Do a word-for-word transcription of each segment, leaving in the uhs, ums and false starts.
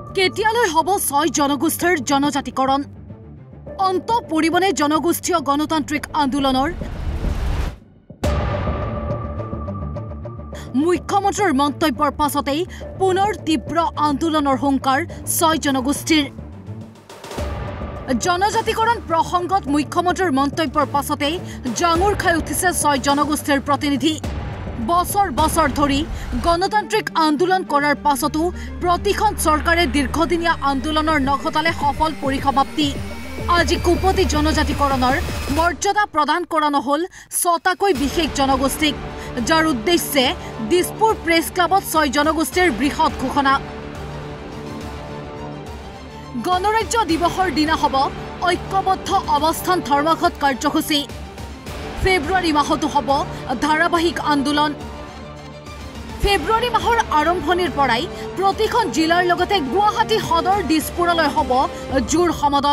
কেতিয়ালৈ হ'ব ছয় জনগোষ্ঠীৰ জনজাতিকৰণ অন্ত পৰিবনে জনগোষ্ঠীয় গণতান্ত্ৰিক আন্দোলনৰ মুখ্যমন্ত্ৰীৰ মন্তব্যৰ পাছতেই পুনৰ তীব্ৰ আন্দোলনৰ হুংকাৰ ছয় জনগোষ্ঠীৰ জনজাতিকৰণ প্ৰসংগত মুখ্যমন্ত্ৰীৰ মন্তব্যৰ পাছতেই জাঙুৰ খাই উঠিছে ছয় জনগোষ্ঠীৰ প্ৰতিনিধি বছৰ বছৰ ধৰি গণতান্ত্ৰিক আন্দোলন কৰাৰ পাছতো প্ৰতিখন চৰকাৰে দীৰ্ঘদিনীয়া আন্দোলনৰ নঘটালে সফল পৰিসমাপ্তি আজি কুপতি জনজাতিকৰণৰ মৰ্যাদা প্ৰদান কৰা নহল ছটাকৈ বিশেষ জনগোষ্ঠীক যাৰ উদ্দেশ্যে দিছপুৰ প্ৰেছ ক্লাবত ছয় জনগোষ্ঠীৰ বৃহৎ ঘোষণা গণৰাজ্য দিৱসৰ দিনা হ'ব ঐক্যবদ্ধ অৱস্থান ধৰ্মঘট কাৰ্যসূচী ফেব্ৰুৱাৰী মাহতো হ'ব ধাৰাবাহিক আন্দোলন ফেব্ৰুৱাৰী মাহৰ আৰম্ভণিৰ পৰাই প্ৰতিখন জিলাৰ লগতে গুৱাহাটী সদৰ দিছপুৰলৈ হ'ব জোৰ সমদল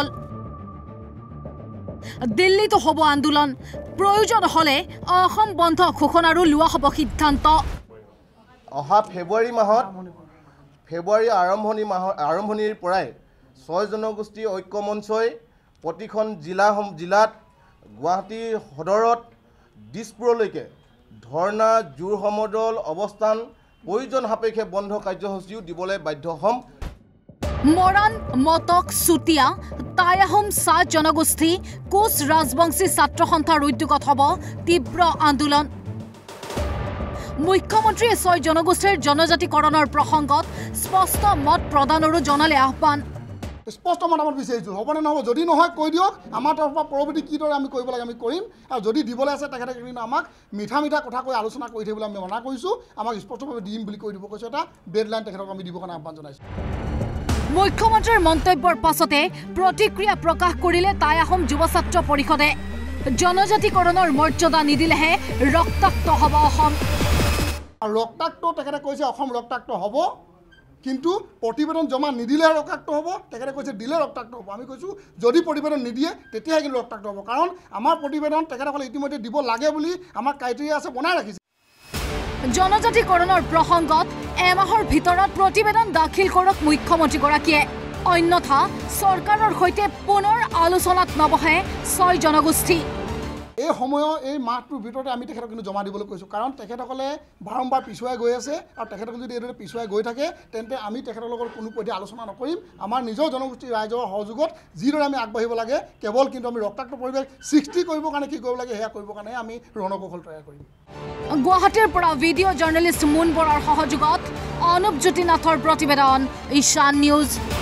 দিল্লীতো হ'ব আন্দোলন প্ৰয়োজন হলে অসম বন্ধ ঘোষণাৰো লোৱা হ'ব সিদ্ধান্ত অহা ফেব্ৰুৱাৰী মাহত ফেব্ৰুৱাৰী আৰম্ভণি মাহৰ আৰম্ভণিৰ পৰাই ছয় জনগোষ্ঠী ঐক্য মঞ্চই প্ৰতিখন জিলা জিলাত গুৱাহাটী সদৰত দিছপুৰলৈকে ধৰ্ণা জোৰ সমদল অৱস্থান প্ৰয়োজন সাপেক্ষে বন্ধ কাৰ্যসূচীও দিবলৈ বাধ্য হ'ম মৰাণ মটক চুতীয়া টাই আহোম চাহ জনগোষ্ঠী কোচ ৰাজবংশী ছাত্ৰ সন্থাৰ উদ্যোগত হ'ব তীব্ৰ আন্দোলন মুখ্যমন্ত্ৰীয়ে ছয় জনগোষ্ঠীৰ জনজাতিকৰণৰ প্ৰসংগত স্পষ্ট মত প্ৰদানৰো জনালে আহ্বান স্পষ্ট মতামত বিচাৰিছোঁ হ'বনে নহ'ব যদি নহয় কৈ দিয়ক আমাৰ তৰফৰ পৰা পৰৱৰ্তী কিদৰে আমি কৰিব লাগে আমি কৰিম আৰু যদি দিবলৈ আছে তেখেতে কিন্তু আমাক মিঠা মিঠা কথা কৈ আলোচনা কৰি থাকিবলৈ আমি মনা কৰিছোঁ আমাক স্পষ্টভাৱে দিম বুলি কৈ দিব কৈছোঁ এটা ডেডলাইন তেখেতক আমি দিবৰ কাৰণে আহ্বান জনাইছোঁ মুখ্যমন্ত্ৰীৰ মন্তব্যৰ পাছতে প্ৰতিক্ৰিয়া প্ৰকাশ কৰিলে টাই আহোম যুৱ ছাত্ৰ পৰিষদে জনজাতিকৰণৰ মৰ্যাদা নিদিলেহে ৰক্তাক্ত হ'ব অসম আৰু ৰক্তাক্ত তেখেতে কৈছে অসম ৰক্তাক্ত হ'ব কিন্তু প্ৰতিবেদন জমা নিদিলে ৰক্তাক্ত হ'ব তেখেতে কৈছে দিলে ৰক্তাক্ত হ'ব আমি কৈছোঁ যদি প্ৰতিবেদন নিদিয়ে তেতিয়াহে কিন্তু ৰক্তাক্ত হ'ব কাৰণ আমাৰ প্ৰতিবেদন তেখেতসকলে ইতিমধ্যে দিব লাগে বুলি আমাৰ ক্ৰাইটেৰিয়া আছে বনাই ৰাখিছে জনজাতিকৰণৰ প্ৰসংগত এমাহৰ ভিতৰত প্ৰতিবেদন দাখিল কৰক মুখ্যমন্ত্ৰীগৰাকীয়ে অন্যথা চৰকাৰৰ সৈতে পুনৰ আলোচনাত নবহে ছয় জনগোষ্ঠী এই সময়ৰ এই মাহটোৰ ভিতৰতে আমি তেখেতক কিন্তু জমা দিবলৈ কৈছোঁ কাৰণ তেখেতসকলে বাৰম্বাৰ পিছুৱাই গৈ আছে আৰু তেখেতসকলে যদি এইদৰে পিছুৱাই গৈ থাকে তেন্তে আমি তেখেতৰ লগত কোনো পধ্যে আলোচনা নকৰিম আমাৰ নিজৰ জনগোষ্ঠীৰ ৰাইজৰ সহযোগত যিদৰে আমি আগবাঢ়িব লাগে কেৱল কিন্তু আমি ৰক্তাক্ত পৰিৱেশ সৃষ্টি কৰিবৰ কাৰণে কি কৰিব লাগে সেয়া কৰিবৰ কাৰণে আমি ৰণকৌশল তৈয়াৰ কৰিম গুৱাহাটীৰ পৰা ভিডিঅ' জাৰ্নেলিষ্ট মুন বৰাৰ সহযোগত অনুপ জ্যোতি নাথৰ প্ৰতিবেদন ঈশান নিউজ।